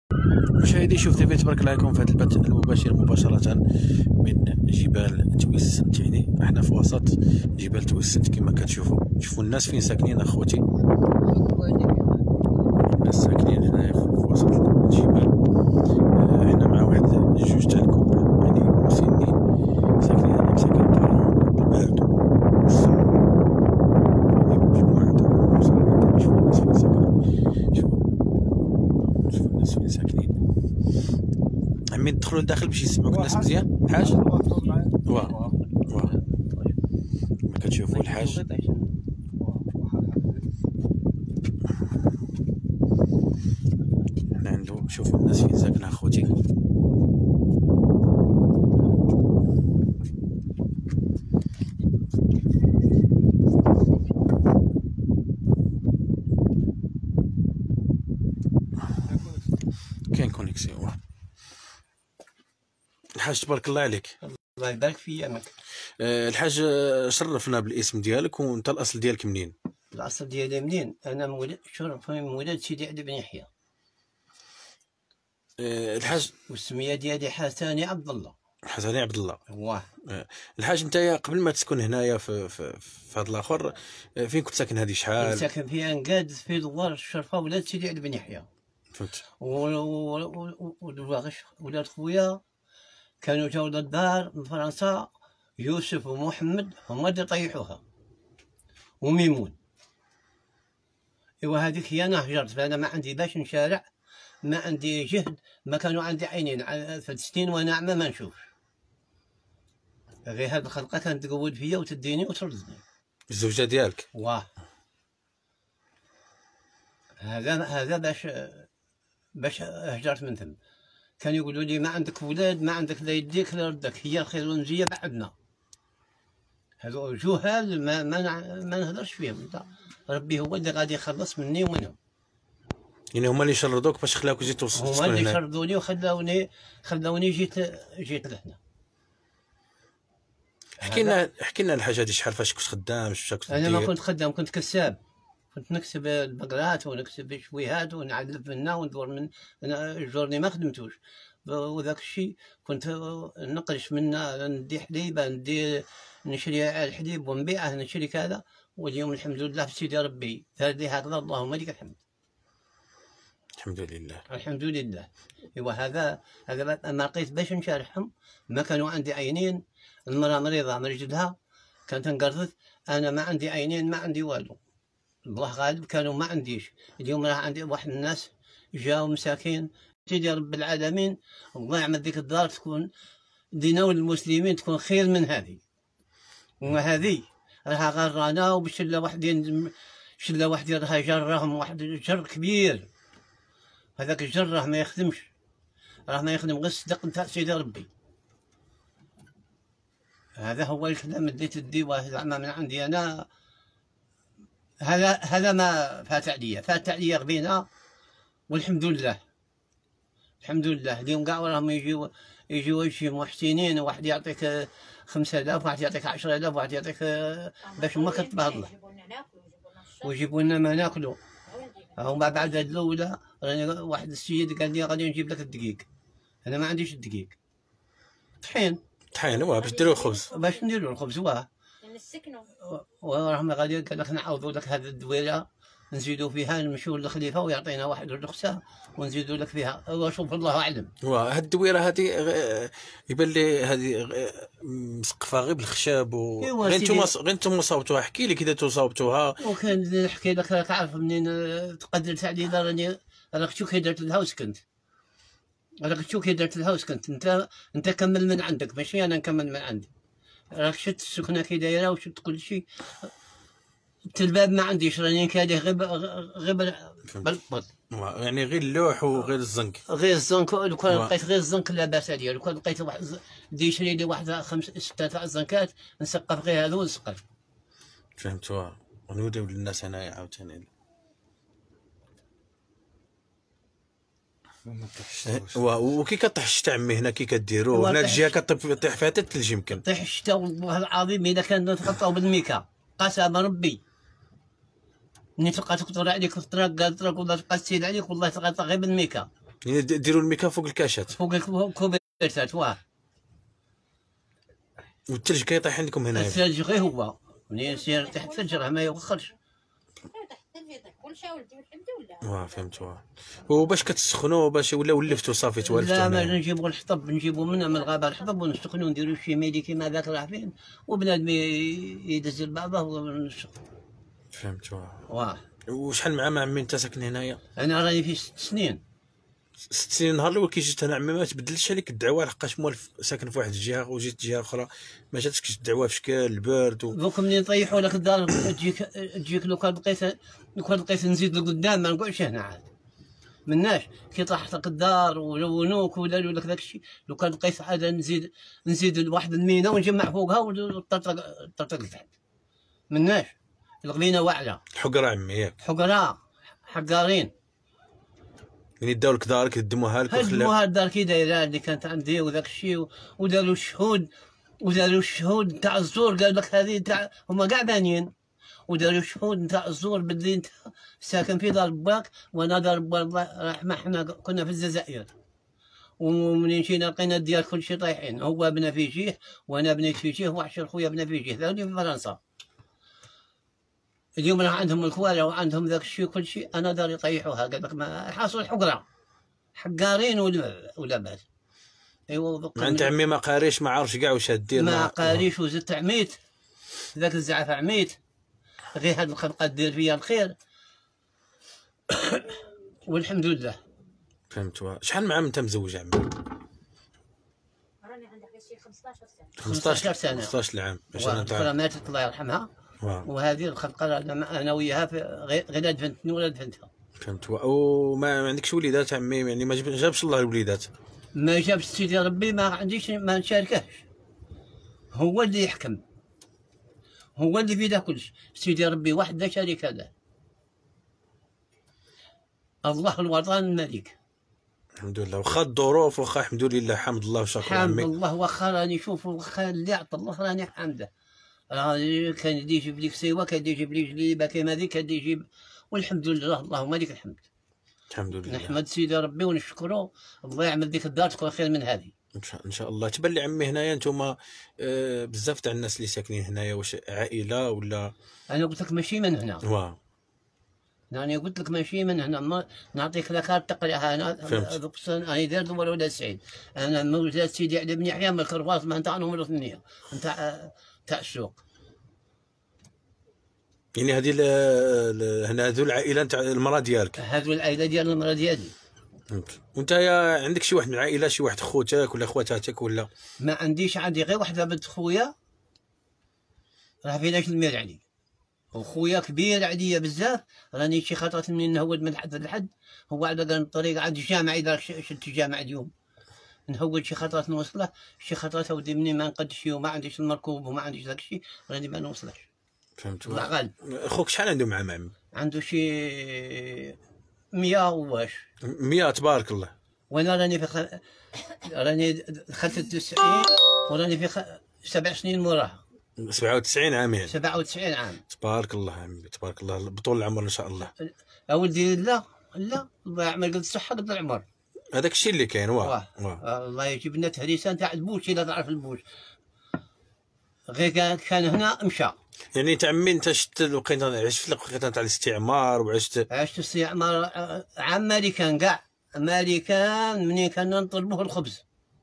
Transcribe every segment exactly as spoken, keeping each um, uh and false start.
مشاهدي شوف تيفي، تبارك الله عليكم في هذا البث المباشر مباشرة من جبال تويسنت. يعني احنا في وسط جبال تويسنت كما كتشوفوا. شوفوا الناس فين ساكنين اخوتي، الناس ساكنين هنا في وسط الجبال. احنا مع واحد جوج تاع الكوبل يعني مسنين ساكنين هنا مساكن دارهم بالبرد والسم، يعني مجموعة تاع صراحة. شوفوا الناس فين ساكنين، شوفوا شوفوا الناس فين ساكنين. عمي ندخلوا لداخل باش يسمعوك الناس مزيان. الحاج واه واه كما كتشوفوا الحاج حنا عندو. شوفوا الناس فين ساكنه اخوتي. كاين كونيكسيون. الحاج تبارك الله عليك. الله يبارك في ايامك. أه الحاج شرفنا بالاسم ديالك، وانت الاصل ديالك منين؟ الاصل ديالي منين؟ انا مولد شرف من ولاد سيدي علي بن يحيى. أه الحاج والسميه ديالي حساني عبد الله. حساني عبد الله. واه أه الحاج انت قبل ما تسكن هنايا في في, في هذا الاخر، فين كنت ساكن هذه شحال؟ كنت ساكن في انقاد في دوار الشرفه ولاد سيدي علي بن يحيى. فهمت. ولاد خويا كانوا جاو للدار من فرنسا، يوسف ومحمد هما اللي طيحوها، وميمون. ايوا هذيك هي انا هجرت، فانا ما عندي باش نشارع، ما عندي جهد، ما كانوا عندي عينين في السنين وانا اعمى ما نشوف. غير هاد الخلقه كانت تقود فيا وتديني وتردني. الزوجه ديالك؟ واه هذا هذا باش باش هجرت من ثم. كانوا يقولوا لي ما عندك ولاد، ما عندك لا يديك لا ردك، هي الخير والنجيه بعدنا. هذو جهال ما ما, ما نهضرش فيهم. ربي هو اللي غادي يخلص مني ومنهم. يعني هما اللي شردوك باش خلاوك جيت توصل هما اللي شردوني وخلاوني خلاوني جيت جيت لهنا. احكي لنا احكي لنا الحاجه هذه، شحال فاش كنت خدام؟ شحال كنت انا ما كنت خدام، كنت كساب. كنت نكسب البقرات ونكسب الشويهات ونعلف منها وندور من جورني ما خدمتوش. وذاك الشيء كنت نقرش منها، ندي حليبه، ندي نشري الحليب ونبيعه، نشري كذا. واليوم الحمد لله في سيدي ربي ثالثي هكذا، اللهم لك الحمد. الحمد لله الحمد لله. ايوا هذا هذا ما لقيت باش نشارحهم، ما كانوا عندي عينين. المراه مريضه من رجلها كانت انقرضت، انا ما عندي عينين ما عندي والو. الله غالب كانوا ما عنديش. اليوم راه عندي واحد الناس جاوا مساكين. سيدي رب العالمين الله يعمل ديك الدار تكون دينا المسلمين تكون خير من هذه. وهذه راها غرانا وبشله وحدين، شله وحدين راها جرهم واحد جر كبير. هذاك الجر راه ما يخدمش، راه ما يخدم غير الصدق نتاع سيدي ربي. هذا هو الكلام اللي تديوه زعما من عندي انا. هذا هذا ما فات عليا، فات عليا غبينا والحمد لله. الحمد لله. اليوم كاع راهم يجيو يجيو شي محسنين، واحد يعطيك خمسة آلاف، واحد يعطيك عشرة آلاف، واحد يعطيك باش ما كتبهض له، ويجيبوا لنا ما ناكلوا. هما بعد هاد الاولى واحد السيد قال لي غادي نجيب لك الدقيق. انا ما عنديش الدقيق. طحين طحين واه باش ديروا الخبز، باش نديروا الخبز. واه نسكنوا وراهم غادي قال لك نعوضوا لك هذه الدويره، نزيدوا فيها، نمشيو للخليفه ويعطينا واحد الرخصه ونزيدوا لك فيها. وشوف الله اعلم. واه هاد الدويره هذه يبان لي هذه مسقفه غير بالخشب و إيوا غير سيدي. نتوما غير نتوما صاوبتوها. احكي لي كي درتو صاوبتوها. وكان نحكي لك تعرف منين تقدرت علينا. راني راك شو كي درت لها وسكنت، راك شو كي درت لها وسكنت. انت انت كمل من عندك ماشي انا نكمل من عندي. راك شفت السكنه كي دايره وشفت كل شيء. التلباب ما عنديش، راني كادي غير غير بالبط. يعني غير اللوح وغير الزنك، غير الزنك. لو كان لقيت غير الزنك لا باس عليا. لو كان لقيت واحد بدي يشري لي واحد خمس ستة تاع الزنكات نسقف غير هذو ونسقف. فهمت. واه ونوديو للناس هنايا عاوتاني. وكي كطيح الشتا عمي هنا كي كديروا هنا الجهه كطيح فيها حتى الثلج يمكن. طيح الشتا والله العظيم الا كان نتغطاو بالميكا قسم ربي. ملي تلقى تقطر عليك الطراق قال طراق ولا تبقى تسيل عليك والله تغطى غير بالميكا. يعني ديروا الميكا فوق الكاشات فوق الكوبيرتات. واه والثلج كيطيح عندكم هنا؟ الثلج غير هو منين يسير تحت الثلج راه ما يوخرش. واه فهمت. واه وباش كتسخنوا باش ولا ولفتوا صافي توالفتوا؟ لا ما نجيبوا الحطب، نجيبوا من من الغابه الحطب ونسخنوا نديروا شي ميدي كيما ذاك راه فين وبنادم يدز لبعضه ونسخن. فهمت. واه واه وشحال مع ما عمي انت ساكن هنايا؟ انا راني في ست سنين. ست سنين. النهار الاول كي جيت انا عمي ما تبدلش عليك الدعوه لحقاش موالف ساكن في واحد الجهه وجيت جهه اخرى ما جاتكش الدعوه في شكل البرد و... دوك منين يطيحوا لك الدار تجيك تجيك لو كان بقيت لو كان بقيت نزيد لقدام ما نقعدش هنا عاد مناش كي طاحت لك الدار ولونوك وداروا لك داك الشيء. لو كان بقيت عاد نزيد نزيد لواحد المينا ونجمع فوقها وطرطق طرطق لتحت مناش. الغبينه واعله. الحقره عمي ياك؟ حقراء حقارين يعني داو لك دارك يدموها لك هدموها الدار كي دايره اللي كانت عندي وداك الشيء وداروا الشهود وداروا الشهود تاع الزور قال لك هذه تاع هما كاع بانيين وداروا الشهود تاع الزور باللي انت ساكن في دار باك وانا دار باك رحمه حنا كنا في الجزائر ومنين جينا لقينا الديار كل شيء طايحين. هو بنا في جيه وانا بنيت في جيه وعشر خويا بنا في جيه ثاني في فرنسا. اليوم راه عندهم الكوالا وعندهم ذاك الشيء كل شيء انا داري يطيحوها. قال لك ما حاصل حقره حقارين ولا ولا باس. ايوا ما انت عمي ما قاريش ما عارفش كاع واش دير. ما قاريش وزدت عميت ذاك الزعف عميت غير هاد الخلقه دير فيا الخير والحمد لله. فهمت. شحال مع انت مزوج عمي؟ راني عندي شي خمسطاش سنه. خمسطاش سنه. خمسطاش عام. انا ماتت الله يرحمها. وهذه الخلقه انا وياها غير دفنتني ولا دفنتها. فهمت. وما عندكش وليدات عمي؟ يعني ما جابش الله الوليدات؟ ما جابش سيدي ربي ما عنديش ما نشاركهش. هو اللي يحكم هو اللي بيده كلش. سيدي ربي وحده شريك له. الله الوطن الملك. الحمد لله. واخا الظروف واخا الحمد لله حمد الله وشكر عمي. حمد الله. واخا راني نشوف واخا اللي عطى الله راني حامده. راني كان يدي يجيب لك سيوه كان يدي يجيب لي جليبه كيما هذيك كان يجيب والحمد لله اللهم لك الحمد. الحمد لله. نحمد سيدي ربي ونشكره. الله يعمل ديك الدار تكون خير من هذه ان شاء ان شاء الله. تبان لي عمي هنايا نتوما آه بزاف تاع الناس اللي ساكنين هنايا واش عائله ولا؟ انا قلت لك ماشي من هنا. واه انا قلت لك ماشي من هنا. ما نعطيك لكارت تقراها. انا ذوك انا داير دول ولا سعيد. انا مولود سيدي علي بن يحيى من الكرواس ما نتاع نمر ثمانية نتاع تاع السوق. يعني هذه هنا هذو العائله نتاع المراه ديالك؟ هذو العائله ديال المراه ديالي. وانت عندك شي واحد من العائله شي واحد خوتك ولا خواتاتك ولا؟ ما عنديش. عندي غير واحده بنت خويا راه فيناش المير علي. وخويا كبير عليا بزاف. راني شي خطرات منين نهود من حد لحد. هو على قال الطريق عند الجامع اذا شفت الجامع اليوم نهود شي خطرات نوصله. شي خطرات اودي منين ما نقدش وما عنديش المركوب وما عنديش داك الشيء راني ما نوصلش. فهمت. الله غالب. خوك شحال عنده مع عمي؟ عنده شي مية واش. مية تبارك الله. وانا راني في خ... راني دخلت التسعين وراني في خ... سبع سنين موراها. سبعة وتسعين عام يعني؟ سبعة وتسعين عام. تبارك الله عمي تبارك الله. بطول العمر ان شاء الله. اولدي لا لا الله يعمل قد الصحه قد العمر. هذاك الشيء اللي كاين. واه واه الله يجيب لنا تهريسه نتاع البوش الا تعرف البوش. غير كان هنا مشى. يعني انت عمي انت شفت لقيت عشت في الوقيته تاع الاستعمار وعشت؟ عشت الاستعمار عام مالي كان كاع مالي كان منين كنا نطلبوه الخبز.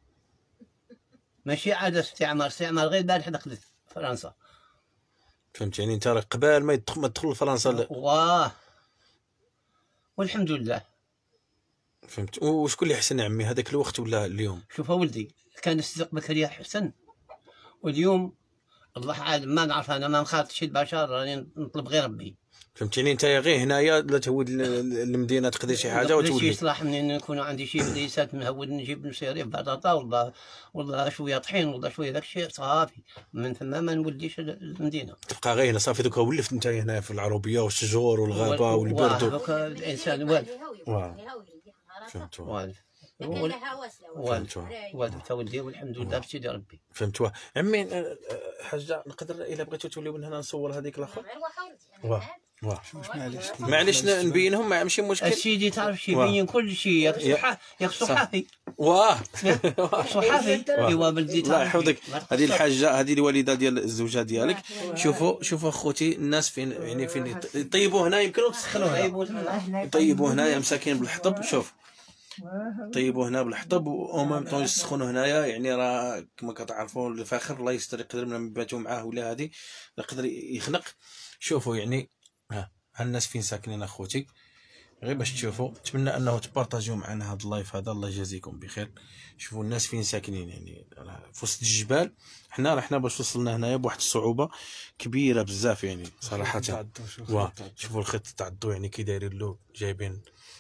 ماشي عاد استعمار. استعمار غير البارح دخلت فرنسا. فهمت. يعني انت قبل ما يدخل ما تدخل لفرنسا. واه والحمد لله. فهمت. وشكون اللي احسن عمي هذاك الوقت ولا اليوم؟ شوف ولدي كان الصدق بكري احسن واليوم الله عالم ما نعرف. انا ما نخاطش البشر راني نطلب غير ربي. فهمت. يعني انت غير هنايا لا تهود المدينه تقضي شي حاجه وتولي شي صلاح منين نكون عندي شي بليسات نهود نجيب مصيريف بطاطا ولا ولا شويه طحين ولا شويه داك الشيء صافي. من ثم ما نوليش المدينه. تبقى غير هنا صافي. دوكا ولفت انت هنا في العروبيه والشجور والغابه والبرد. دوكا الانسان والد. فهمت. والد والد والد تولدي والحمد لله بسيدي ربي. فهمت. عمي حاجه نقدر الا بغيتو توليو من هنا نصور هذيك الاخر؟ واه واه معليش معليش نبينهم ماشي مشكل. السيدي تعرف شي يبين كل شيء، ياك صحافي ياك صحافي واه صحافي ايوا بلدي الله يحفظك. هذه الحاجه، هذه الوالده ديال الزوجه ديالك. شوفوا شوفوا اخوتي الناس فين يعني فين يطيبوا هنا، يمكن تسخنوا يطيبوا هنايا مساكين بالحطب. شوف طيبوا هنا بالحطب و ميم طون يسخنوا هنايا، يعني راه كما كتعرفوا الفاخر الله يستر يقدر من نباتوا معاه ولا هذه يقدر يخنق. شوفوا يعني ها الناس فين ساكنين اخوتي، غير باش تشوفوا. نتمنى انه تبارطاجيو معنا هذا اللايف هذا، الله يجازيكم بخير. شوفوا الناس فين ساكنين، يعني في وسط الجبال. حنا راه حنا باش وصلنا هنايا بواحد الصعوبه كبيره بزاف يعني صراحه. واه شوفوا الخط تاع الضو يعني كي دايرين له، جايبين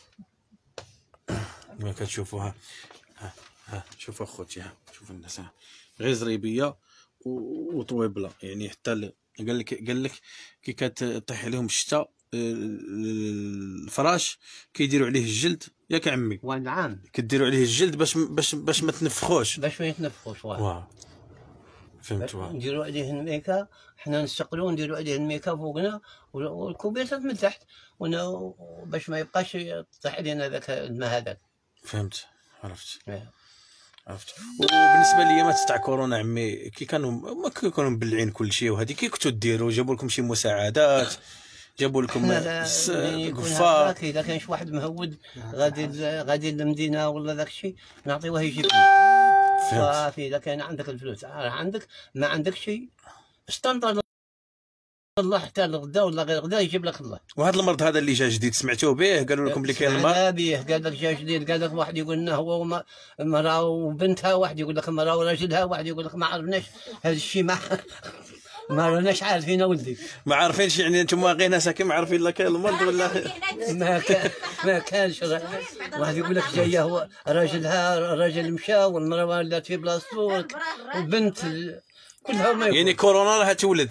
كما كتشوفوها. ها ها شوفوا اخوتي، ها شوفوا الناس، ها غير زريبيه وطويبله يعني. حتى قال لك قال لك كي كتطيح عليهم الشتاء الفراش كيديروا عليه الجلد، ياك عمي؟ نعم كديروا عليه الجلد باش باش باش ما تنفخوش، باش ما يتنفخوش. واه فهمتوا. نديروا عليه الميكا، حنا نسقلو نديروا عليه الميكا فوقنا والكوبيرته من تحت، باش ما يبقاش يطيح علينا ذاك الماء هذاك. فهمت عرفت اه. عرفت. وبالنسبه ليامات تاع كورونا عمي، كي كانوا ما كانوا مبلعين كل شيء وهذه، كي كنتوا ديروا؟ جابوا لكم شي مساعدات؟ جابوا لكم قفار؟ اذا كان شي واحد مهود غادي غادي للمدينه ولا داك الشيء نعطيوه يجيب لي. صافي اذا كان عندك الفلوس عندك، ما عندك شيء استنطر الله حتى الغدا ولا غير غدا يجيب لك الله. وهذا المرض هذا اللي جا جديد سمعتوه به؟ قالوا لكم اللي كاين المرض به، قال لك جا جديد، قال لك واحد يقول لنا هو مراه وبنتها، واحد يقول لك مراه وراجلها، واحد يقول لك ما عرفناش هذا الشيء، ما ما راناش عارفين ولدي، ما عارفينش يعني انتم غير ناس كي ما عارفين لا كاين المرض ولا ما كان ما كانش. واحد يقول لك جايه هو راجلها، راجل مشى والمراه ولات في بلاصتو وبنت كلها ما يعني كورونا راها تولد.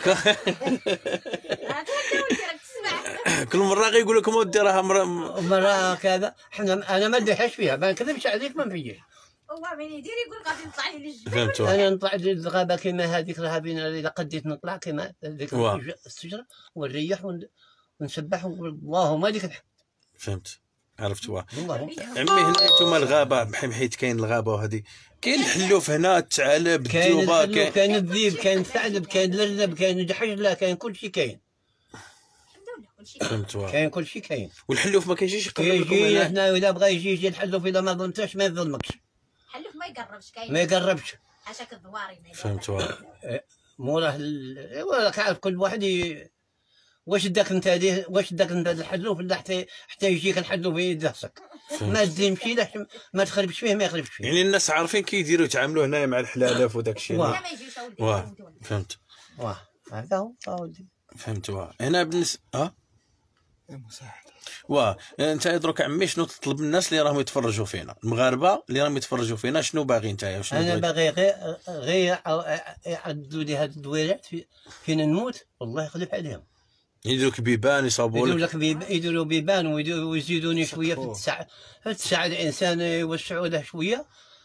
كل مره غير يقول لكم ودي راه مراه كذا. حنا انا ما نديرهاش فيها، ما نكذبش عليك، ما نفيش. هو من يدير يقول غادي نطلع لي للجبل. فهمتوا. انا نطلع للغابه كيما هذيك، راه بين اذا قديت نطلع كيما هذيك الشجره ونريح ونسبح اللهم لك الحمد. فهمت عرفت. واه والله عمي هنا انتم الغابه بحال حيت كاين الغابه وهذه، كاين الحلوف هنا، الثعالب، كاين الدوبه، كاين كاين الذيب، كاين الثعلب، كاين الارنب، كاين الدحجله، كاين كل شيء كاين. فهمتوا. كاين كل شيء كاين. والحلوف ما كيجيش يقرب لكم يجي هنا؟ هنا اذا بغى يجي يجي الحلوف، اذا ما ظلمتش ما يظلمكش. حلوف ما يقربش، كاين ما يقربش. حاشاك الضواري. فهمتوا. موراه ايوا عارف كل واحد ي... واش داك انت هذه، واش داك انت الحلوف ولا حتى حتى يجيك الحلوف يدهسك، ما تزيمشي لا ما تخربش فيه، ما يخربش فيه. يعني الناس عارفين كيديروا يتعاملوا هنايا مع الحلالف وداك الشيء. واه واه فهمت. واه هذا هو اودي. فهمت. واه هنا بالنسبه اه مساعدة. واه انت دروك عمي شنو تطلب من الناس اللي راهم يتفرجوا فينا، المغاربه اللي راهم يتفرجوا فينا، شنو باغي انت؟ انا باغي غير غير يعدوا لي هاد الدويرات فين نموت، والله يخلف عليهم. يديروا لك بيبان، يصابوا يديروا لك بيب... يديروا بيبان ويزيدوني شويه في الساعه، في الساعه الانسان يوسعوا له شويه،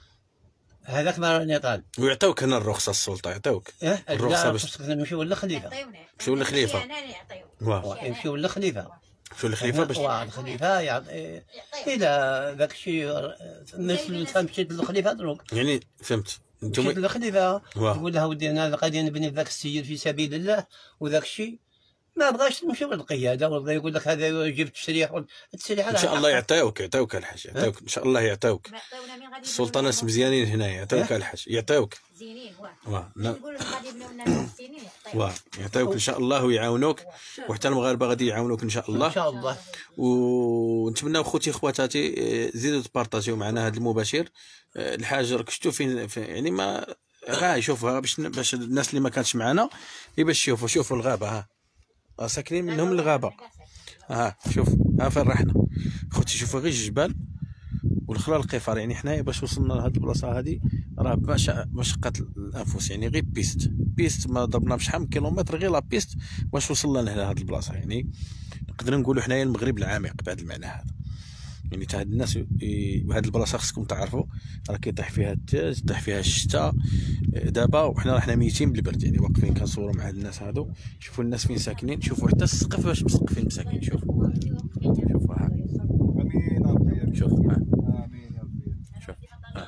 هذاك ما راني طالب. ويعطيوك هنا الرخصه، السلطه يعطيوك اه الرخصه باش نمشيو للخليفه. نمشيو للخليفه. واه نمشيو للخليفه. نمشيو للخليفه باش واه الخليفه يعطي اذا داك الشيء مثل مشيت للخليفه دروك. يعني فهمت. انتم مشيت للخليفه تقول له ودي انا غادي نبني ذاك السيد في سبيل الله وذاك الشيء، ما بغاش تمشي للقياده ولا يقول لك هذا يجيب التسريح. التسريح ان شاء الله يعطيوك، يعطيوك الحاج، يعطيوك ان شاء الله يعطيوك. السلطه ناس مزيانين هنايا، يعطيوك الحاج، يعطيوك زينين. واه نقولوا غادي يبنيو لنا زينين، واه يعطيوك ان شاء الله ويعاونوك، وحتى المغاربه غادي يعاونوك ان شاء الله. ان شاء الله. ونتمنى خوتي خواتاتي زيدوا تبارطاجيو معنا هذا المباشر. الحاج راك شفتوا فين يعني ما راه يشوفها باش باش الناس اللي ما كانتش معنا باش يشوفوا. شوفوا الغابه، ها ساكنين منهم الغابه، ها شوف ها فين رحنا خوتي. شوفوا غير الجبال والخلا القفار، يعني حنايا باش وصلنا لهاد البلاصه هذه راه باش مشقه الانفس، يعني غير بيست بيست ما ضربنا بشحال من كيلومتر غير لا بيست باش وصلنا لهاد البلاصه. يعني نقدر نقولوا حنايا المغرب العميق بهذا المعنى هذا. يعني تاع هاد الناس ي- هاد البلاصه خصكم تعرفوا راه كيطيح فيها الثلج، يطيح فيها الشتاء. دابا وحنا راحنا ميتين بالبرد، يعني واقفين كنصوروا مع هاد الناس هادو. شوفوا الناس فين ساكنين، شوفوا حتى السقف واش مسقفين مساكين. شوف شوفوا ها، امين ربي. شوف ها. امين يا ربي. شوف ها.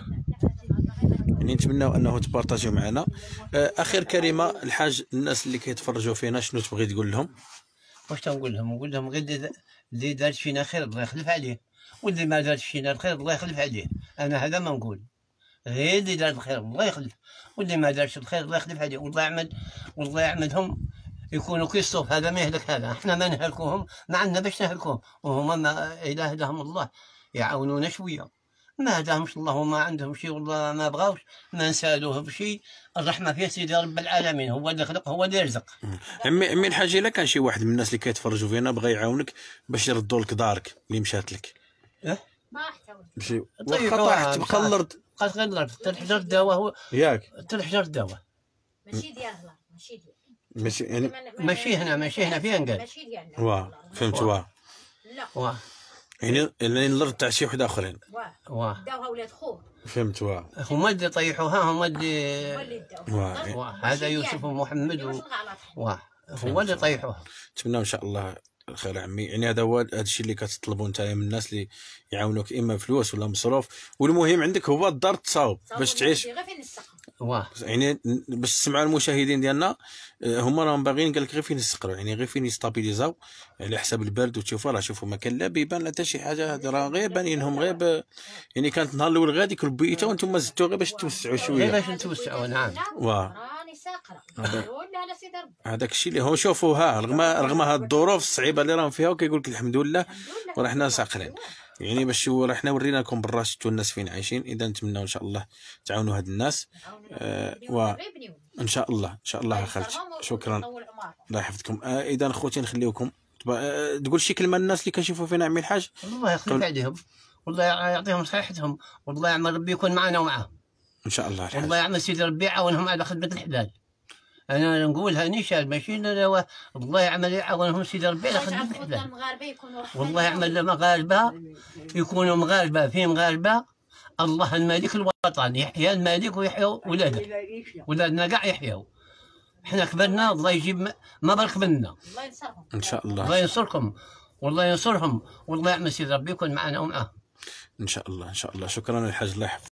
يعني نتمناو انه تبارطاجيو معنا. آه، اخر كلمه الحاج، الناس اللي كيتفرجوا فينا شنو تبغي تقول لهم؟ واش تنقول لهم؟ نقول لهم غير اللي- اللي دارت فينا خير الله يخلف عليه، واللي ما دارت فينا الخير الله يخلف عليه. انا هذا ما نقول، غير اللي دار الخير الله يخلف، واللي ما دارش الخير الله يخلف عليه. والله يعمل والله يعملهم يكونوا كيصوف، هذا ما يهلك هذا. احنا ما نهلكوهم، ما عندنا باش نهلكوهم، وهما ما اله هداهم الله يعاونونا شويه. ما هداهمش الله وما عندهم شيء والله ما بغاوش، ما نسالوه بشيء. الرحمه في سيدي رب العالمين، هو اللي خلق هو اللي يرزق. عمي عمي الحاج، الا كان شي واحد من الناس اللي كيتفرجوا فينا بغى يعاونك باش يردوا لك دارك اللي مشات لك، إيه؟ ما احتوى. ماشي طيب، واخا طاحت آه، تبقى الارض بقات غير الارض، حتى الحجر داوه هو، ياك. حتى الحجر داوه. ماشي ديالها، ماشي ديال ماشي يعني ماشي هنا ماشي هنا فين قال؟ ماشي ديالنا. واه فهمت. واه لا واه يعني يعني الارض تاع شي واحد اخرين. واه واه داوها ولاد خوه، فهمت. واه هما اللي طيحوها، هما هو اللي اللي داوها. واه. واه هذا يوسف ومحمد و... واه هو اللي طيحوها. نتمنى ان شاء الله الخير عمي. يعني هذا هو هذا الشيء اللي كتطلبوا نتايا من الناس اللي يعاونوك، اما فلوس ولا مصروف، والمهم عندك هو الدار تصاوب باش تعيش. غير فين السقف. واه يعني باش تسمعوا المشاهدين ديالنا، آه، هما راهم باغيين قال لك غير فين يسقروا، يعني غير فين يستابيليزاو على حساب البرد. وتشوفوا راه شوفوا ما كان لا بيبان لا حتى شي حاجه، هاد راه غير بانينهم غير ب... يعني كانت النهار الاول غادي يكون بيته وانتم زدتوا غير باش توسعوا غير شويه. باش نتوسعوا. نعم. واه. راني ساقره ولا على سيدي ربي. هذاك الشيء اللي هو شوفوا ها، رغم رغم هاد الظروف الصعيبه اللي راهم فيها، وكيقول لك الحمد لله وراه حنا ساقرين. يعني باش راه حنا ورينا لكم برا شفتوا الناس فين عايشين. اذا نتمنوا ان شاء الله تعاونوا هاد الناس. آه وان شاء الله ان شاء الله خالتي. شكرا الله يحفظكم. آه اذا اخوتي نخليوكم آه تقول شي كلمه للناس اللي كنشوفوا فينا عمي الحاج. الله يخلف عليهم، والله يعطيهم صحتهم، والله يعمل ربي يكون معنا ومعهم ان شاء الله الحاج. والله يعمل سيدي ربي يعاونهم على خدمه الحلال. انا نقولها نشال ماشي لا، الله يعمل يعاونهم سيدي ربي على خدمه الحلال. المغاربه يكونوا والله يعمل مغاربه يكونوا مغاربه في مغاربه. الله الملك الوطن، يحيى الملك ويحيوا ولاده، ولادنا كاع يحيوا. احنا كبرنا، الله يجيب ما برك منا. الله ينصرهم ان شاء الله. الله ينصركم والله ينصرهم، والله يعمل سيدي ربي يكون معنا ومعاه ان شاء الله ان شاء الله. شكرا الحاج الله يحفظك.